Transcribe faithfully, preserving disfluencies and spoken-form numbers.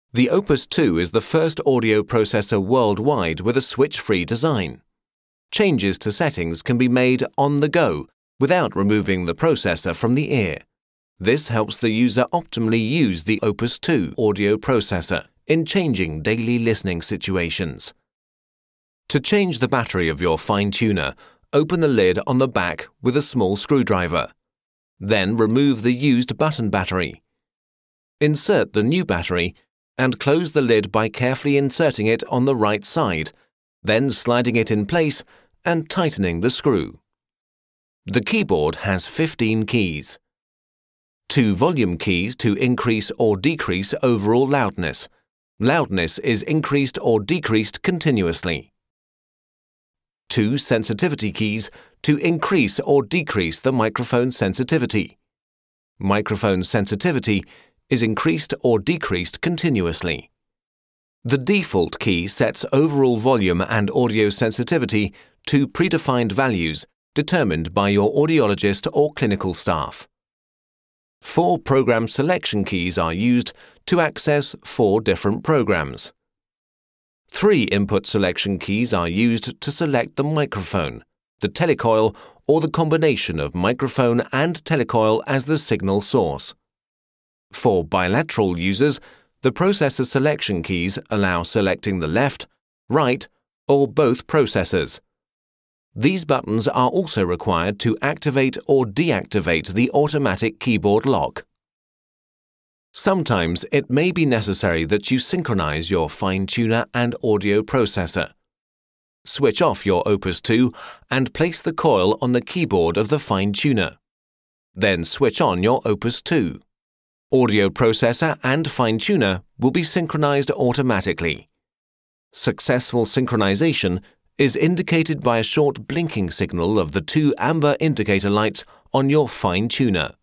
The Opus two is the first audio processor worldwide with a switch-free design. Changes to settings can be made on the go without removing the processor from the ear. This helps the user optimally use the Opus two audio processor in changing daily listening situations. To change the battery of your FineTuner, open the lid on the back with a small screwdriver. Then remove the used button battery. Insert the new battery and close the lid by carefully inserting it on the right side, then sliding it in place and tightening the screw. The keyboard has fifteen keys. Two volume keys to increase or decrease overall loudness. Loudness is increased or decreased continuously. Two sensitivity keys to increase or decrease the microphone sensitivity. Microphone sensitivity is increased or decreased continuously. The default key sets overall volume and audio sensitivity to predefined values determined by your audiologist or clinical staff. Four program selection keys are used to access four different programs. Three input selection keys are used to select the microphone, the telecoil, or the combination of microphone and telecoil as the signal source. For bilateral users, the processor selection keys allow selecting the left, right, or both processors. These buttons are also required to activate or deactivate the automatic keyboard lock. Sometimes it may be necessary that you synchronize your FineTuner and audio processor. Switch off your Opus two and place the coil on the keyboard of the FineTuner. Then switch on your Opus two. Audio processor and FineTuner will be synchronized automatically. Successful synchronization is indicated by a short blinking signal of the two amber indicator lights on your FineTuner.